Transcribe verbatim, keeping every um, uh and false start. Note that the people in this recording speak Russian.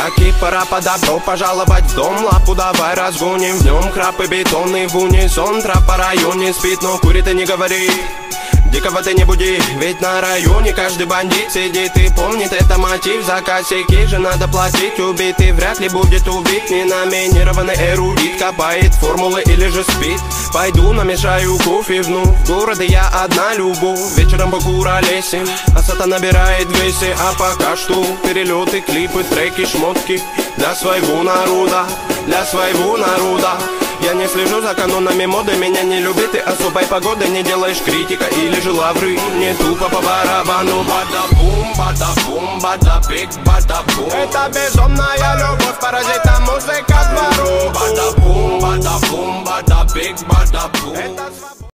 пустяки. Пора по добро пожаловать в дом. Лапу давай разгоним, в нем храп и бетонный в унисон. Трап по районе спит, но курит и не говори. Дикого ты не буди, ведь на районе каждый бандит сидит и помнит, это мотив. За косяки же надо платить, убитый вряд ли будет убит. Ненаминированный эрудит копает формулы или же спит. Пойду намешаю кофе вновь, в городе я одна любовь. Вечером покуролесим, а сата набирает весе. А пока что перелеты, клипы, треки, шмотки для своего народа, для своего народа. Я не слежу за канонами моды, меня не любит и особой погоды. Не делаешь критика или же лавры, не тупо по барабану. Бада-бум, бада-бум, бада-бик, бада-бум. Это безумная любовь, паразита музыка двору. Бада-бум, бада-бум, бада-бик, бада-бум.